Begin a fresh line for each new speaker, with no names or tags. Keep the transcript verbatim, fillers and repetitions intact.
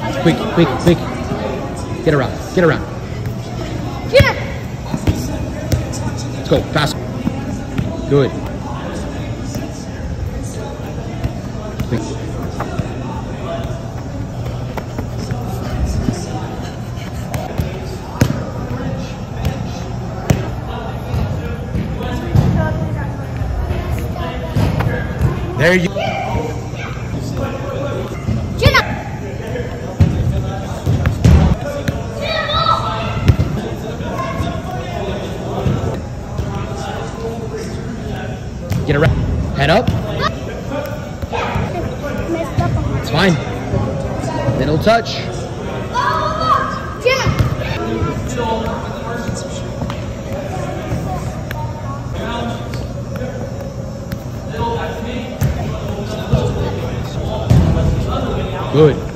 Quick, quick, quick. Get around. Get around.
Yeah.
Let's go. Fast. Good. Quick. There you go. Get around. Head up. It's fine. Middle touch. Good.